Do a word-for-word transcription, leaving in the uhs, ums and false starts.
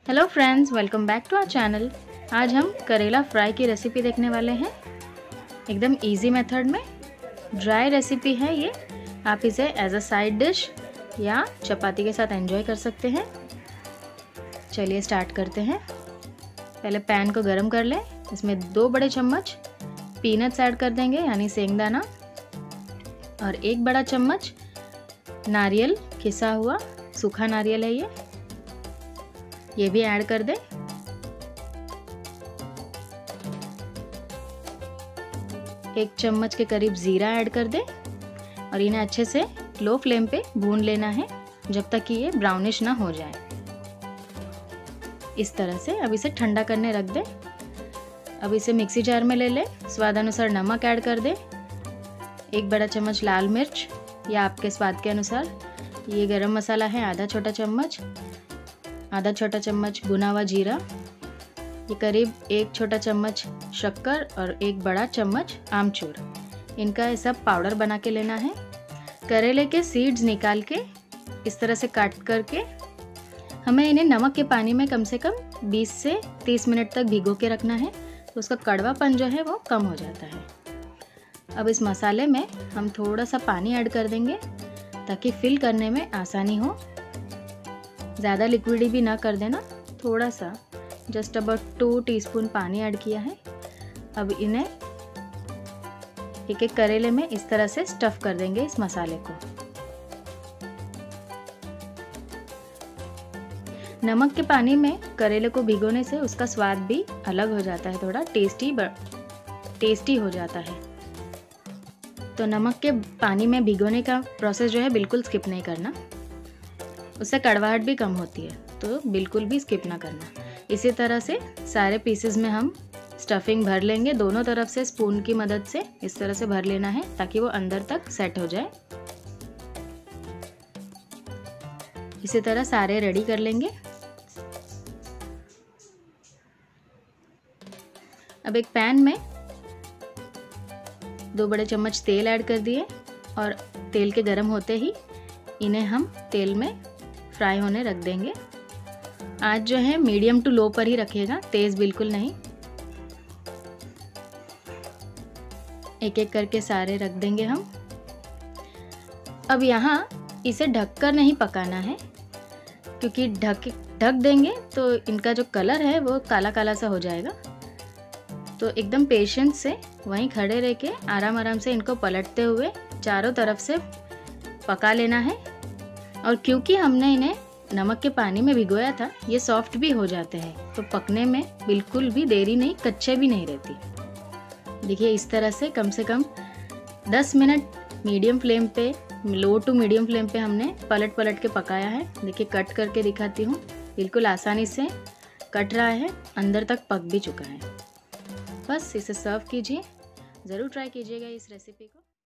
Hello friends, welcome back to our channel. आज हम करेला फ्राई की रेसिपी देखने वाले हैं, एकदम इजी मेथड में। ड्राई रेसिपी है ये, आप इसे एज अ साइड डिश या चपाती के साथ एंजॉय कर सकते हैं। चलिए स्टार्ट करते हैं। पहले पैन को गरम कर लें, इसमें दो बड़े चम्मच पीनट्स ऐड कर देंगे यानी सेंगदाना, और एक बड़ा चम्मच नारियल घिसा हुआ, सूखा नारियल है ये ये भी ऐड कर दें। एक चम्मच के करीब जीरा ऐड कर दें और इन्हें अच्छे से लो फ्लेम पे भून लेना है जब तक कि ये ब्राउनिश ना हो जाए। इस तरह से अब इसे ठंडा करने रख दें। अब इसे मिक्सी जार में ले लें। स्वाद अनुसार नमक ऐड कर दें, एक बड़ा चम्मच लाल मिर्च या आपके स्वाद के अनुसार। ये गरम मसाला है आधा छोटा चम्मच, आधा छोटा चम्मच भुना हुआ जीरा, ये करीब एक छोटा चम्मच शक्कर और एक बड़ा चम्मच आमचूर। इनका ये सब पाउडर बना के लेना है। करेले के सीड्स निकाल के इस तरह से काट करके हमें इन्हें नमक के पानी में कम से कम बीस से तीस मिनट तक भिगो के रखना है, तो उसका कड़वापन जो है वो कम हो जाता है। अब इस मसाले में हम थोड़ा सा पानी ऐड कर देंगे ताकि फिल करने में आसानी हो। ज़्यादा लिक्विडी भी ना कर देना, थोड़ा सा, जस्ट अबाउट टू टीस्पून पानी ऐड किया है। अब इन्हें एक एक करेले में इस तरह से स्टफ कर देंगे इस मसाले को। नमक के पानी में करेले को भिगोने से उसका स्वाद भी अलग हो जाता है, थोड़ा टेस्टी टेस्टी हो जाता है। तो नमक के पानी में भिगोने का प्रोसेस जो है बिल्कुल स्किप नहीं करना, उससे कड़वाहट भी कम होती है, तो बिल्कुल भी स्किप ना करना। इसी तरह से सारे पीसेस में हम स्टफिंग भर लेंगे, दोनों तरफ से स्पून की मदद से इस तरह से भर लेना है ताकि वो अंदर तक सेट हो जाए। इसी तरह सारे रेडी कर लेंगे। अब एक पैन में दो बड़े चम्मच तेल ऐड कर दिए और तेल के गर्म होते ही इन्हें हम तेल में फ्राई होने रख देंगे। आज जो है मीडियम टू लो पर ही रखिएगा, तेज़ बिल्कुल नहीं। एक एक करके सारे रख देंगे हम। अब यहाँ इसे ढककर नहीं पकाना है, क्योंकि ढक ढक देंगे तो इनका जो कलर है वो काला काला सा हो जाएगा। तो एकदम पेशेंस से वहीं खड़े रह के आराम आराम से इनको पलटते हुए चारों तरफ से पका लेना है। और क्योंकि हमने इन्हें नमक के पानी में भिगोया था, ये सॉफ्ट भी हो जाते हैं, तो पकने में बिल्कुल भी देरी नहीं, कच्चे भी नहीं रहती। देखिए इस तरह से कम से कम दस मिनट मीडियम फ्लेम पे, लो टू मीडियम फ्लेम पे हमने पलट पलट के पकाया है। देखिए कट करके दिखाती हूँ, बिल्कुल आसानी से कट रहा है, अंदर तक पक भी चुका है। बस इसे सर्व कीजिए। ज़रूर ट्राई कीजिएगा इस रेसिपी को।